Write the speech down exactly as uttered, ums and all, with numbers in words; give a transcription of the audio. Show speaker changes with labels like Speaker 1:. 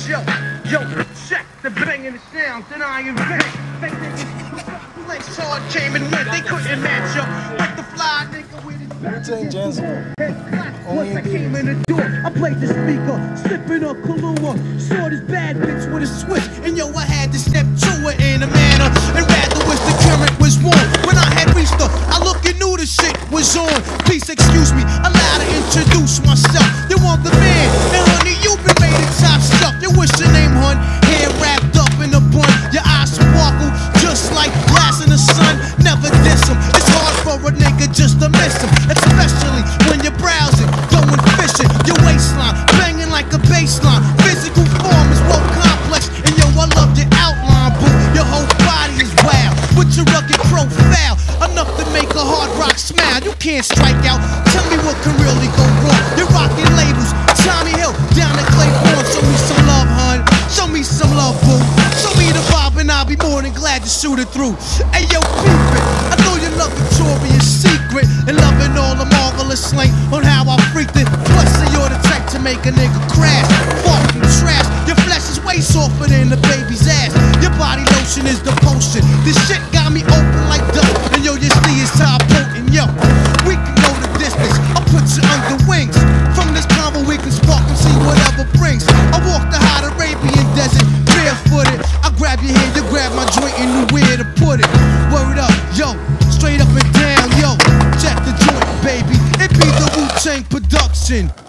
Speaker 1: Yo, yo, check the banging the sounds that I invent. Fake niggas, legs hard came and went, they couldn't match up. Like the fly nigga with his back. Head clap, once I came in the door, I played the speaker, sipping up Kahlua. Saw this bad bitch with a switch, and yo, I had to step to her in a manner. And rather wish the current was warm. When I had reached her, I looked and knew the shit was on. Please excuse me, allow to introduce myself. You want the man, and honey, you've been made a top stuff. You wish your name, hun, hair wrapped up in a bun. Your eyes sparkle just like glass in the sun. Never diss him, it's hard for a nigga just to miss him. Especially when you're browsing, going fishing. Your waistline, banging like a baseline. Physical form is well complex. And yo, I love your outline, boo. Your whole body is wild, with your rugged profile. Enough to make a hard rock smile. You can't strike out, tell me what can really go wrong. You're rocking labels, Tommy Hill, down at Claiborne. Show me some love, hun, show me some love, boo. Show me the vibe and I'll be more than glad to shoot it through. Hey yo, peep it, I know you love Victoria's Secret and loving all the marvelous slang on how I freaked it. Plus you're the type to make a nigga crash, fucking trash. Your flesh is way softer than the baby's ass. Your body lotion is the potion. This shit got me open like duck. And yo, your sleeve is top potent. Yo, we can go the distance, I'll put you under wings. From this convo we can spark and see whatever brings. I walk the hot Arabian desert barefooted. I grab your hand, you grab my joint and knew where to put it. Word up, yo, straight up and down, yo. Check the joint, baby. It be the Wu-Tang production.